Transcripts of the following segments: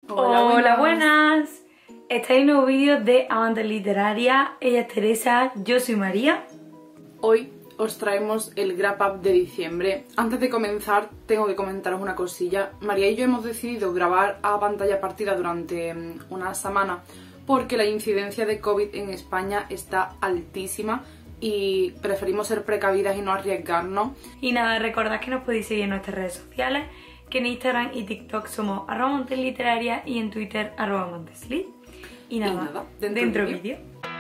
Hola, buenas. Estáis en un nuevo vídeo de Amantes Literaria. Ella es Teresa, yo soy María. Hoy os traemos el wrap up de diciembre. Antes de comenzar, tengo que comentaros una cosilla. María y yo hemos decidido grabar a pantalla partida durante una semana porque la incidencia de COVID en España está altísima y preferimos ser precavidas y no arriesgarnos. Y nada, recordad que nos podéis seguir en nuestras redes sociales, que en Instagram y TikTok somos @amantesliteraria y en Twitter @amanteslit. Y nada, dentro vídeo.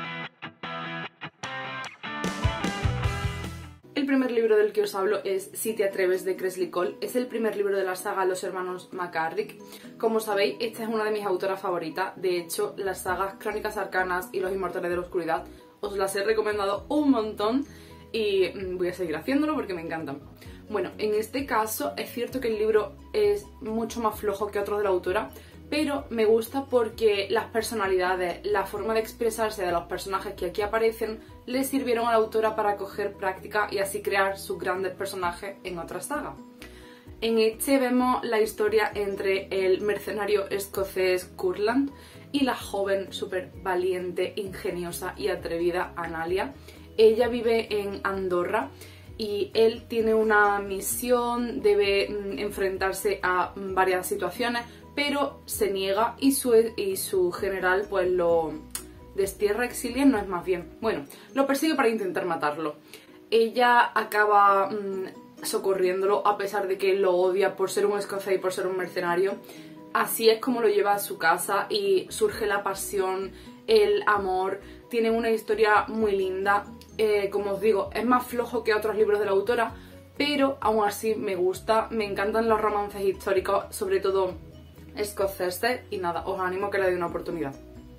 El primer libro del que os hablo es Si te atreves, de Kresley Cole. Es el primer libro de la saga Los hermanos McCarrick. Como sabéis, esta es una de mis autoras favoritas. De hecho, las sagas Crónicas Arcanas y Los Inmortales de la Oscuridad os las he recomendado un montón y voy a seguir haciéndolo porque me encantan. Bueno, en este caso es cierto que el libro es mucho más flojo que otros de la autora, pero me gusta porque las personalidades, la forma de expresarse de los personajes que aquí aparecen le sirvieron a la autora para coger práctica y así crear sus grandes personajes en otra saga. En este vemos la historia entre el mercenario escocés Curland y la joven súper valiente, ingeniosa y atrevida Analia. Ella vive en Andorra y él tiene una misión, debe enfrentarse a varias situaciones, pero se niega y su general pues lo destierra, exilia, no es más bien. Bueno, lo persigue para intentar matarlo. Ella acaba socorriéndolo a pesar de que lo odia por ser un escocés y por ser un mercenario. Así es como lo lleva a su casa y surge la pasión, el amor. Tiene una historia muy linda. Como os digo, es más flojo que otros libros de la autora, pero aún así me gusta. Me encantan los romances históricos, sobre todo escoceses, y nada, os animo a que le deis una oportunidad.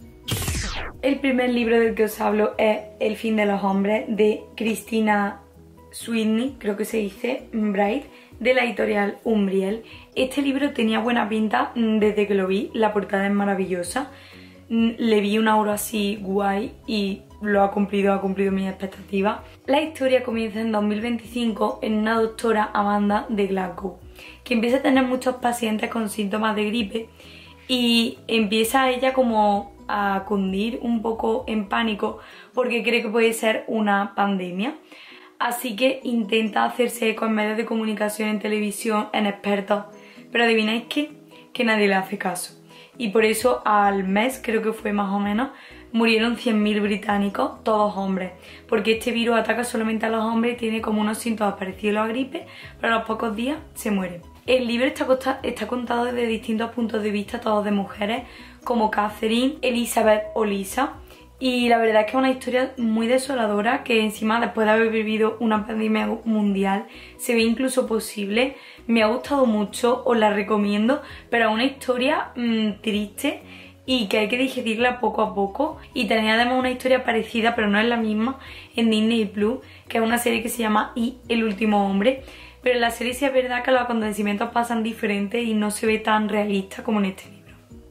El primer libro del que os hablo es El fin de los hombres, de Christina Sweeney, creo que se dice, Bright, de la editorial Umbriel. Este libro tenía buena pinta desde que lo vi, la portada es maravillosa. Le vi un aura así guay y lo ha cumplido mis expectativas. La historia comienza en 2025 en una doctora, Amanda, de Glasgow, que empieza a tener muchos pacientes con síntomas de gripe y empieza ella como a cundir un poco en pánico porque cree que puede ser una pandemia. Así que intenta hacerse eco en medios de comunicación, en televisión, en expertos, pero adivináis qué, que nadie le hace caso. Y por eso al mes, creo que fue más o menos, murieron 100.000 británicos, todos hombres, porque este virus ataca solamente a los hombres y tiene como unos síntomas parecidos a la gripe, pero a los pocos días se mueren. El libro está contado desde distintos puntos de vista, todos de mujeres, como Catherine, Elizabeth o Lisa, y la verdad es que es una historia muy desoladora que encima, después de haber vivido una pandemia mundial, se ve incluso posible. Me ha gustado mucho, os la recomiendo, pero es una historia triste y que hay que digerirla poco a poco. Y tenía además una historia parecida, pero no es la misma, en Disney Plus, que es una serie que se llama Y, el último hombre. Pero en la serie sí es verdad que los acontecimientos pasan diferentes y no se ve tan realista como en este libro.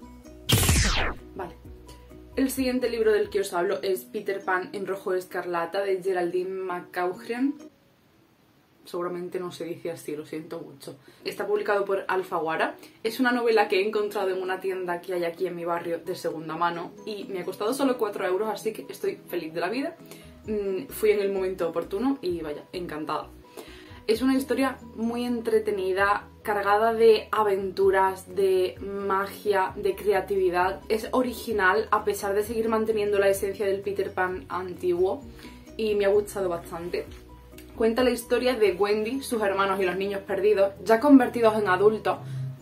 Vale. El siguiente libro del que os hablo es Peter Pan en rojo escarlata, de Geraldine McCaughrean. Seguramente no se dice así, lo siento mucho. Está publicado por Alfaguara. Es una novela que he encontrado en una tienda que hay aquí en mi barrio de segunda mano y me ha costado solo 4 euros, así que estoy feliz de la vida. Fui en el momento oportuno y vaya, encantada. Es una historia muy entretenida, cargada de aventuras, de magia, de creatividad. Es original a pesar de seguir manteniendo la esencia del Peter Pan antiguo y me ha gustado bastante. Cuenta la historia de Wendy, sus hermanos y los niños perdidos, ya convertidos en adultos,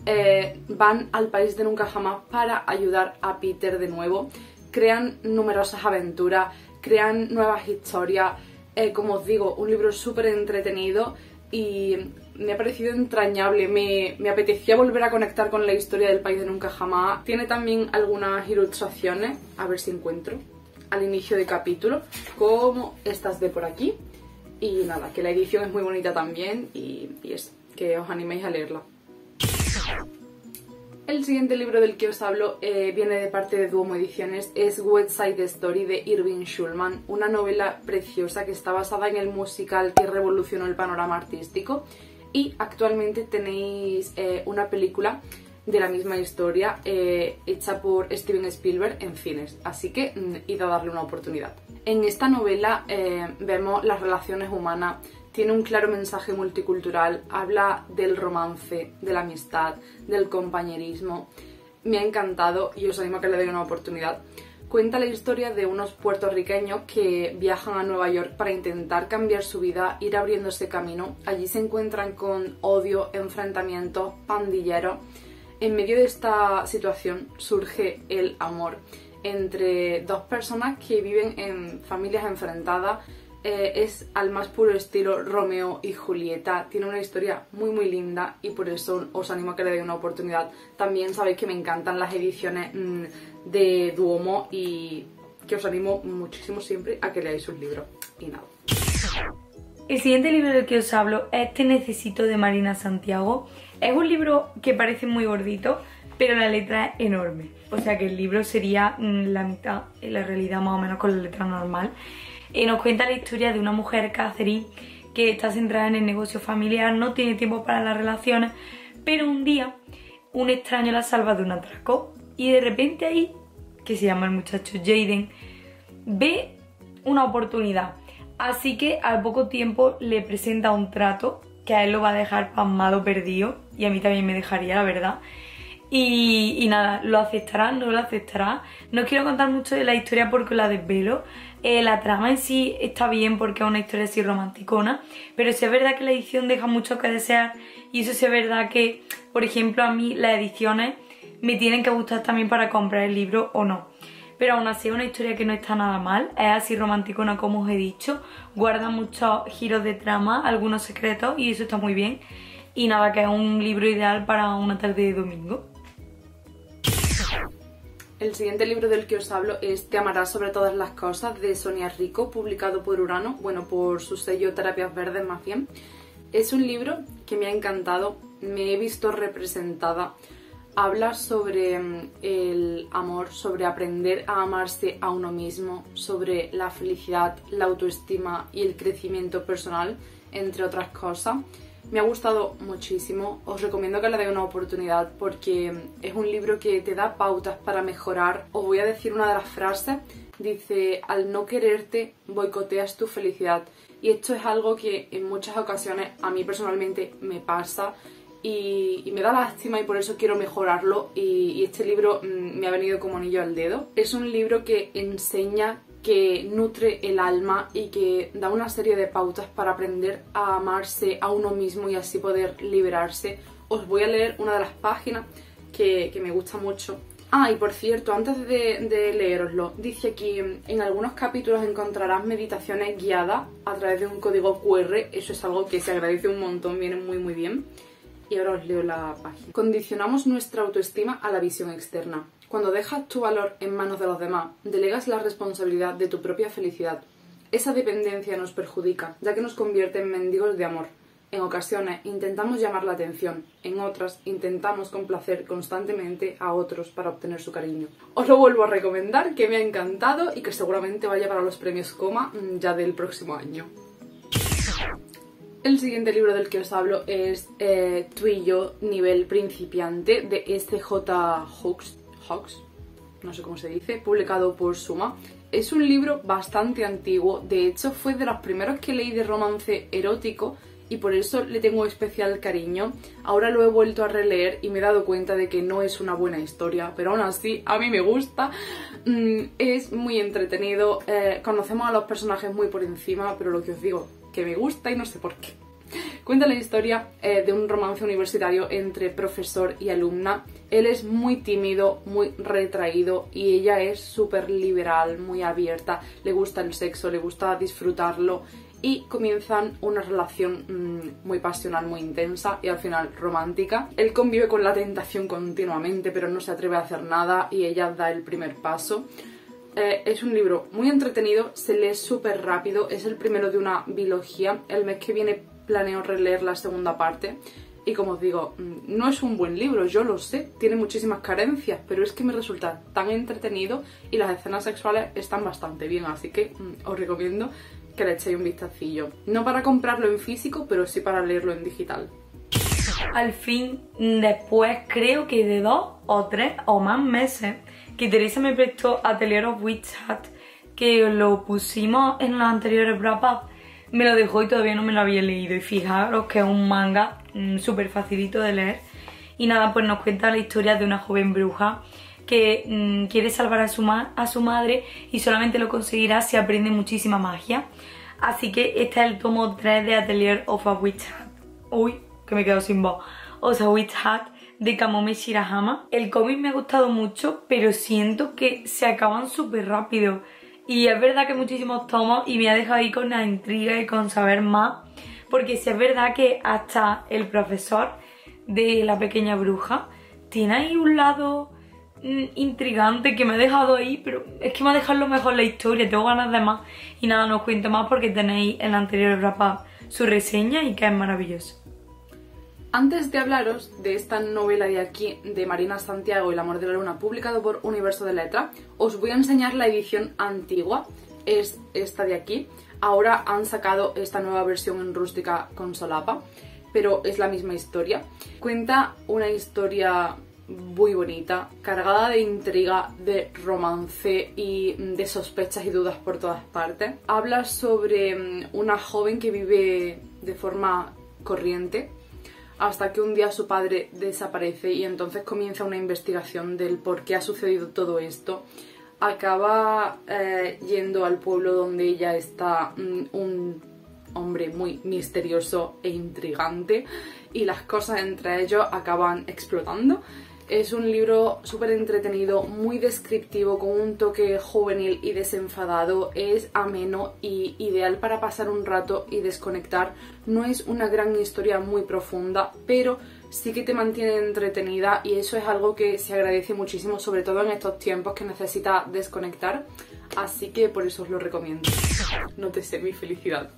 van al país de nunca jamás para ayudar a Peter de nuevo. Crean numerosas aventuras, crean nuevas historias. Como os digo, un libro súper entretenido y me ha parecido entrañable. Me apetecía volver a conectar con la historia del país de nunca jamás. Tiene también algunas ilustraciones, a ver si encuentro, al inicio de capítulo, como estas de por aquí. Y nada, que la edición es muy bonita también y eso, que os animéis a leerla. El siguiente libro del que os hablo viene de parte de Duomo Ediciones, es West Side Story, de Irving Schulman, una novela preciosa que está basada en el musical que revolucionó el panorama artístico y actualmente tenéis una película de la misma historia hecha por Steven Spielberg en cines, así que id a darle una oportunidad. En esta novela vemos las relaciones humanas, tiene un claro mensaje multicultural, habla del romance, de la amistad, del compañerismo. Me ha encantado y os animo a que le deis una oportunidad. Cuenta la historia de unos puertorriqueños que viajan a Nueva York para intentar cambiar su vida, ir abriéndose camino. Allí se encuentran con odio, enfrentamientos, pandilleros. En medio de esta situación surge el amor entre dos personas que viven en familias enfrentadas. Es al más puro estilo Romeo y Julieta, tiene una historia muy linda y por eso os animo a que le deis una oportunidad. También sabéis que me encantan las ediciones de Duomo y que os animo muchísimo siempre a que leáis sus libros. Y nada. El siguiente libro del que os hablo es Te necesito, de Marina Santiago. Es un libro que parece muy gordito, pero la letra es enorme, o sea que el libro sería la mitad en la realidad, más o menos, con la letra normal. Nos cuenta la historia de una mujer, Catherine, que está centrada en el negocio familiar, no tiene tiempo para las relaciones, pero un día un extraño la salva de un atraco y de repente ahí, que se llama el muchacho Jaden, ve una oportunidad. Así que al poco tiempo le presenta un trato que a él lo va a dejar pasmado, perdido, y a mí también me dejaría, la verdad. Y nada, ¿lo aceptará? ¿No lo aceptará? No os quiero contar mucho de la historia porque la desvelo. La trama en sí está bien porque es una historia así romanticona, pero sí es verdad que la edición deja mucho que desear, y eso sí es verdad que, por ejemplo, a mí las ediciones me tienen que gustar también para comprar el libro o no. Pero aún así es una historia que no está nada mal, es así romanticona como os he dicho, guarda muchos giros de trama, algunos secretos, y eso está muy bien. Y nada, que es un libro ideal para una tarde de domingo. El siguiente libro del que os hablo es Te amarás sobre todas las cosas, de Sonia Rico, publicado por Urano, bueno, por su sello Terapias Verdes más bien. Es un libro que me ha encantado, me he visto representada. Habla sobre el amor, sobre aprender a amarse a uno mismo, sobre la felicidad, la autoestima y el crecimiento personal, entre otras cosas. Me ha gustado muchísimo, os recomiendo que le deis una oportunidad porque es un libro que te da pautas para mejorar. Os voy a decir una de las frases, dice: al no quererte boicoteas tu felicidad. Y esto es algo que en muchas ocasiones a mí personalmente me pasa y me da lástima, y por eso quiero mejorarlo, y este libro me ha venido como anillo al dedo. Es un libro que enseña, que nutre el alma y que da una serie de pautas para aprender a amarse a uno mismo y así poder liberarse. Os voy a leer una de las páginas que me gusta mucho. Ah, y por cierto, antes de leeroslo, dice aquí: en algunos capítulos encontrarás meditaciones guiadas a través de un código QR. Eso es algo que se agradece un montón, viene muy bien. Y ahora os leo la página. Condicionamos nuestra autoestima a la visión externa. Cuando dejas tu valor en manos de los demás, delegas la responsabilidad de tu propia felicidad. Esa dependencia nos perjudica, ya que nos convierte en mendigos de amor. En ocasiones intentamos llamar la atención, en otras intentamos complacer constantemente a otros para obtener su cariño. Os lo vuelvo a recomendar, que me ha encantado y que seguramente vaya para los premios Coma ya del próximo año. El siguiente libro del que os hablo es Tú y yo, nivel principiante, de S.J. Hawkes, no sé cómo se dice, publicado por Suma. Es un libro bastante antiguo, de hecho fue de los primeros que leí de romance erótico y por eso le tengo especial cariño. Ahora lo he vuelto a releer y me he dado cuenta de que no es una buena historia, pero aún así a mí me gusta. Es muy entretenido, conocemos a los personajes muy por encima, pero lo que os digo, que me gusta y no sé por qué. Cuenta la historia de un romance universitario entre profesor y alumna. Él es muy tímido, muy retraído y ella es súper liberal, muy abierta. Le gusta el sexo, le gusta disfrutarlo y comienzan una relación muy pasional, muy intensa y al final romántica. Él convive con la tentación continuamente, pero no se atreve a hacer nada y ella da el primer paso. Es un libro muy entretenido, se lee súper rápido, es el primero de una biología. El mes que viene planeo releer la segunda parte y como os digo, no es un buen libro, yo lo sé, tiene muchísimas carencias, pero es que me resulta tan entretenido y las escenas sexuales están bastante bien, así que os recomiendo que le echéis un vistacillo. No para comprarlo en físico, pero sí para leerlo en digital. Al fin, después creo que de 2 o 3 o más meses, que Teresa me prestó Atelier of Witch Hat, que lo pusimos en los anteriores wrap-up, me lo dejó y todavía no me lo había leído. Y fijaros que es un manga súper facilito de leer. Y nada, pues nos cuenta la historia de una joven bruja que quiere salvar a su madre y solamente lo conseguirá si aprende muchísima magia. Así que este es el tomo 3 de Atelier of a Witch Hat. Uy, que me quedo sin voz. O sea, Witch Hat de Kamome Shirahama. El cómic me ha gustado mucho, pero siento que se acaban súper rápido. Y es verdad que muchísimos tomos y me ha dejado ahí con la intriga y con saber más. Porque sí es verdad que hasta el profesor de la pequeña bruja tiene ahí un lado intrigante que me ha dejado ahí, pero es que me ha dejado lo mejor la historia, tengo ganas de más. Y nada, no os cuento más porque tenéis en la anterior wrap-up su reseña y que es maravilloso. Antes de hablaros de esta novela de aquí, de Marina Santiago, El amor de la luna, publicado por Universo de Letra, os voy a enseñar la edición antigua, es esta de aquí. Ahora han sacado esta nueva versión en rústica con solapa, pero es la misma historia. Cuenta una historia muy bonita, cargada de intriga, de romance y de sospechas y dudas por todas partes. Habla sobre una joven que vive de forma corriente hasta que un día su padre desaparece y entonces comienza una investigación del por qué ha sucedido todo esto. Acaba yendo al pueblo donde ella está, un hombre muy misterioso e intrigante, y las cosas entre ellos acaban explotando. Es un libro súper entretenido, muy descriptivo, con un toque juvenil y desenfadado. Es ameno y ideal para pasar un rato y desconectar. No es una gran historia muy profunda, pero sí que te mantiene entretenida y eso es algo que se agradece muchísimo, sobre todo en estos tiempos que necesitas desconectar. Así que por eso os lo recomiendo. Nótese mi felicidad.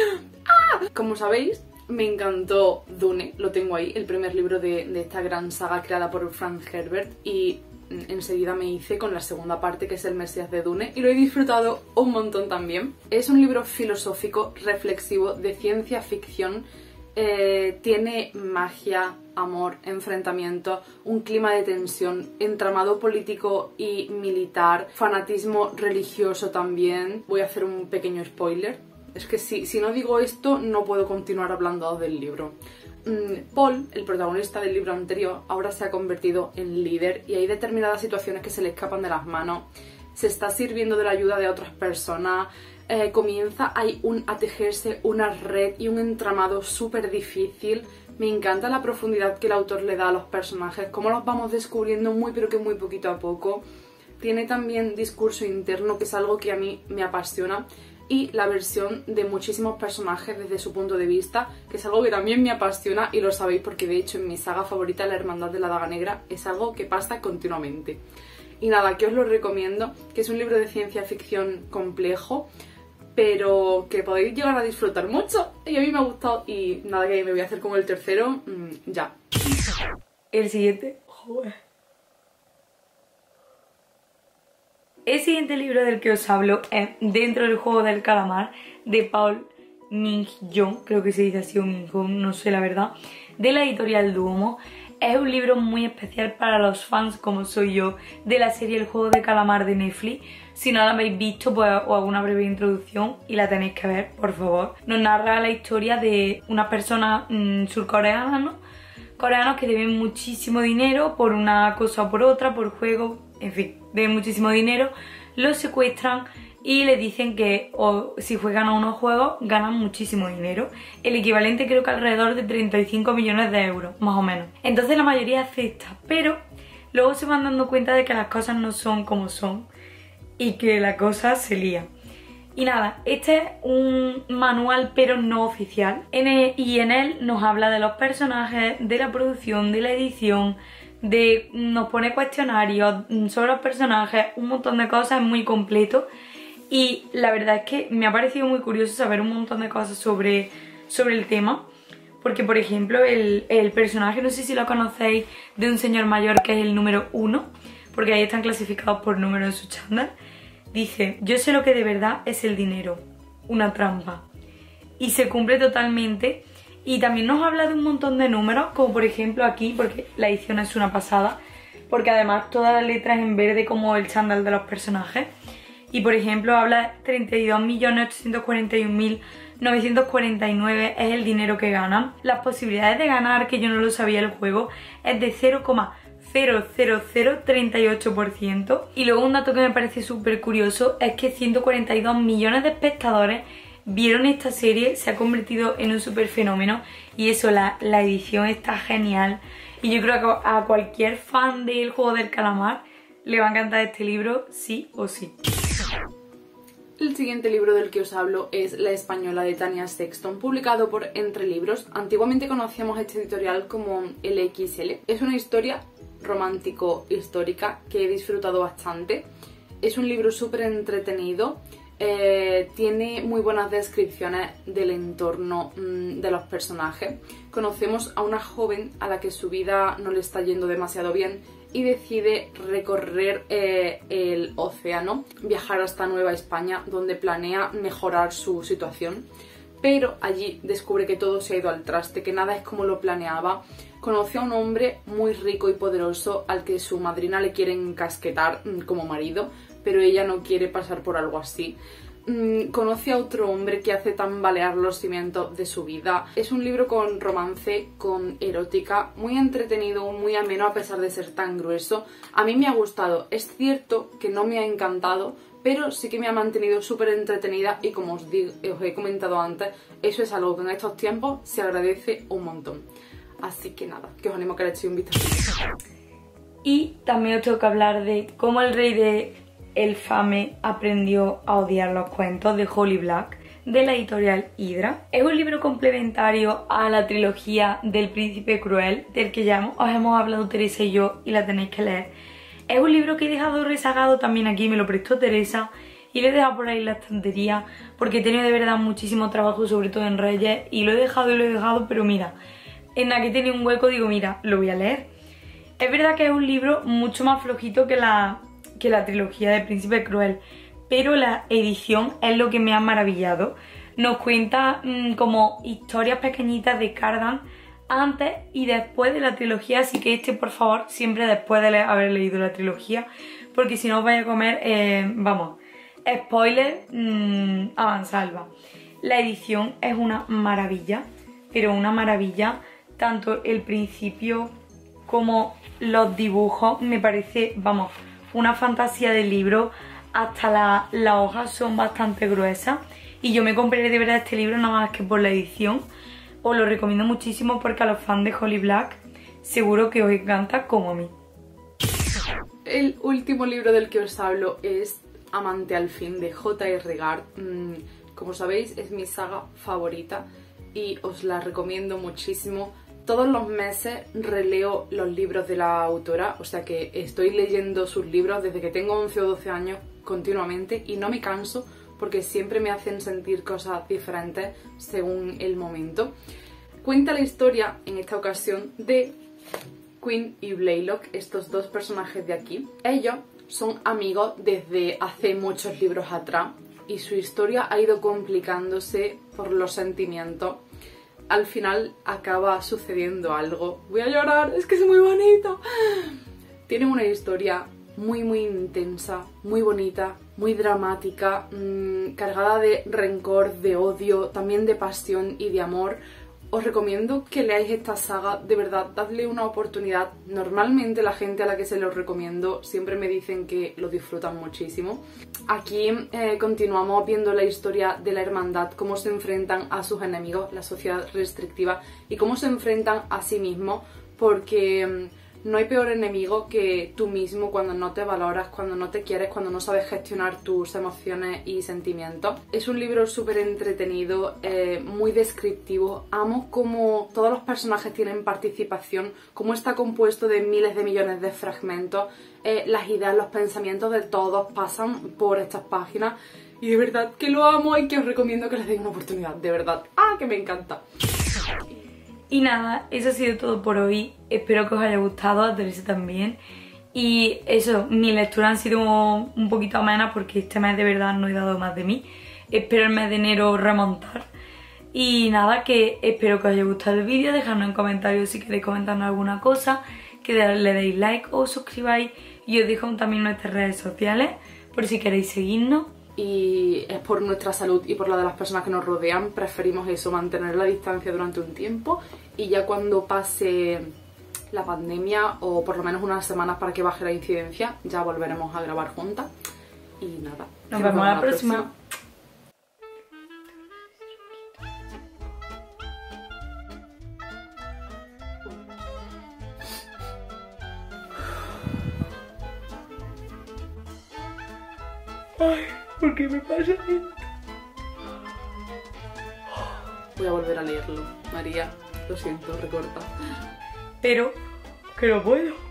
Como sabéis, me encantó Dune, lo tengo ahí, el primer libro de esta gran saga creada por Frank Herbert, y enseguida me hice con la segunda parte, que es El Mesías de Dune, y lo he disfrutado un montón también. Es un libro filosófico, reflexivo, de ciencia ficción, tiene magia, amor, enfrentamiento, un clima de tensión, entramado político y militar, fanatismo religioso también. Voy a hacer un pequeño spoiler. Es que si no digo esto, no puedo continuar hablando del libro. Paul, el protagonista del libro anterior, ahora se ha convertido en líder y hay determinadas situaciones que se le escapan de las manos. Se está sirviendo de la ayuda de otras personas. Comienza a tejerse una red y un entramado súper difícil. Me encanta la profundidad que el autor le da a los personajes, cómo los vamos descubriendo muy pero que muy poquito a poco. Tiene también discurso interno, que es algo que a mí me apasiona, y la versión de muchísimos personajes desde su punto de vista, que es algo que también me apasiona y lo sabéis porque de hecho en mi saga favorita, La Hermandad de la Daga Negra, es algo que pasa continuamente. Y nada, que os lo recomiendo, que es un libro de ciencia ficción complejo, pero que podéis llegar a disfrutar mucho y a mí me ha gustado. Y nada, que me voy a hacer como el tercero, ya. El siguiente, joder. El siguiente libro del que os hablo es Dentro del juego del calamar, de Paul Min-hyun, creo que se dice así, o Min-hyun, no sé la verdad, de la editorial Duomo. Es un libro muy especial para los fans, como soy yo, de la serie El juego de calamar de Netflix. Si no la habéis visto, pues os hago una breve introducción y la tenéis que ver, por favor. Nos narra la historia de una persona surcoreana, coreanos que deben muchísimo dinero por una cosa o por otra, por juego, en fin, deben muchísimo dinero, los secuestran y le dicen que si juegan a unos juegos ganan muchísimo dinero, el equivalente creo que alrededor de 35 millones de euros, más o menos. Entonces la mayoría acepta, pero luego se van dando cuenta de que las cosas no son como son y que la cosa se lía. Y nada, este es un manual pero no oficial, y en él nos habla de los personajes, de la producción, de la edición, nos pone cuestionarios sobre los personajes, un montón de cosas, es muy completo. Y la verdad es que me ha parecido muy curioso saber un montón de cosas sobre el tema. Porque, por ejemplo, el personaje, no sé si lo conocéis, de un señor mayor que es el número 1, porque ahí están clasificados por número en su chándal. Dice: yo sé lo que de verdad es el dinero, una trampa. Y se cumple totalmente. Y también nos habla de un montón de números, como por ejemplo aquí, porque la edición es una pasada, porque además todas las letras en verde como el chándal de los personajes. Y por ejemplo habla de 32.841.949 es el dinero que ganan. Las posibilidades de ganar, que yo no lo sabía el juego, es de 0,00038%. Y luego un dato que me parece súper curioso es que 142 millones de espectadores vieron esta serie, se ha convertido en un súper fenómeno. Y eso, la edición está genial. Y yo creo que a cualquier fan del juego del calamar le va a encantar este libro, sí o sí. El siguiente libro del que os hablo es La española de Tania Sexton, publicado por Entre Libros. Antiguamente conocíamos este editorial como LXL. Es una historia romántico-histórica que he disfrutado bastante. Es un libro súper entretenido. Tiene muy buenas descripciones del entorno de los personajes. Conocemos a una joven a la que su vida no le está yendo demasiado bien y decide recorrer el océano, viajar hasta Nueva España, donde planea mejorar su situación. Pero allí descubre que todo se ha ido al traste, que nada es como lo planeaba. Conoce a un hombre muy rico y poderoso al que su madrina le quiere encasquetar como marido, pero ella no quiere pasar por algo así. Conoce a otro hombre que hace tambalear los cimientos de su vida. Es un libro con romance, con erótica, muy entretenido, muy ameno a pesar de ser tan grueso. A mí me ha gustado. Es cierto que no me ha encantado, pero sí que me ha mantenido súper entretenida y como os he comentado antes, eso es algo que en estos tiempos se agradece un montón. Así que nada, que os animo a que le echéis un vistazo. Y también os tengo que hablar de cómo el rey de Elfame aprendió a odiar los cuentos, de Holly Black, de la editorial Hydra. Es un libro complementario a la trilogía del Príncipe Cruel, del que ya os hemos hablado Teresa y yo, y la tenéis que leer. Es un libro que he dejado rezagado también aquí, me lo prestó Teresa y lo he dejado por ahí en la estantería porque he tenido de verdad muchísimo trabajo, sobre todo en Reyes, y lo he dejado, pero mira, en la que tenía un hueco digo, mira, lo voy a leer. Es verdad que es un libro mucho más flojito que la trilogía de Príncipe Cruel, pero la edición es lo que me ha maravillado. Nos cuenta como historias pequeñitas de Cardan antes y después de la trilogía, así que por favor, siempre después de haber leído la trilogía, porque si no os vais a comer, vamos, spoiler a mansalva. La edición es una maravilla, pero una maravilla, tanto el principio como los dibujos, me parece, vamos, una fantasía del libro. Hasta las hojas son bastante gruesas y yo me compré de verdad este libro nada más que por la edición. Os lo recomiendo muchísimo porque a los fans de Holly Black seguro que os encanta como a mí. El último libro del que os hablo es Amante al fin, de J.R. Gard. Como sabéis, es mi saga favorita y os la recomiendo muchísimo. Todos los meses releo los libros de la autora, o sea que estoy leyendo sus libros desde que tengo 11 o 12 años continuamente y no me canso porque siempre me hacen sentir cosas diferentes según el momento. Cuenta la historia, en esta ocasión, de Queen y Blaylock, estos dos personajes de aquí. Ellos son amigos desde hace muchos libros atrás y su historia ha ido complicándose por los sentimientos. Al final acaba sucediendo algo. Voy a llorar, es que es muy bonito. Tiene una historia muy intensa, muy bonita, muy dramática, cargada de rencor, de odio, también de pasión y de amor. Os recomiendo que leáis esta saga, de verdad, dadle una oportunidad. Normalmente la gente a la que se los recomiendo siempre me dicen que lo disfrutan muchísimo. Aquí continuamos viendo la historia de la hermandad, cómo se enfrentan a sus enemigos, la sociedad restrictiva, y cómo se enfrentan a sí mismos, porque no hay peor enemigo que tú mismo cuando no te valoras, cuando no te quieres, cuando no sabes gestionar tus emociones y sentimientos. Es un libro súper entretenido, muy descriptivo. Amo cómo todos los personajes tienen participación, cómo está compuesto de miles de millones de fragmentos. Las ideas, los pensamientos de todos pasan por estas páginas y de verdad que lo amo y que os recomiendo que les deis una oportunidad, de verdad. ¡Ah, que me encanta! Y nada, eso ha sido todo por hoy. Espero que os haya gustado, a Teresa también. Y eso, mi lectura han sido un poquito amenas porque este mes de verdad no he dado más de mí. Espero el mes de enero remontar. Y nada, que espero que os haya gustado el vídeo, dejadnos en comentarios si queréis comentarnos alguna cosa, que le deis like o suscribáis, y os dejo también nuestras redes sociales por si queréis seguirnos. Y es por nuestra salud y por la de las personas que nos rodean, preferimos eso, mantener la distancia durante un tiempo, y ya cuando pase la pandemia, o por lo menos unas semanas para que baje la incidencia, ya volveremos a grabar juntas. Y nada, Nos vemos la próxima. Ay, ¿por qué me pasa esto? Voy a volver a leerlo, María. Lo siento, recorta. Pero que no puedo.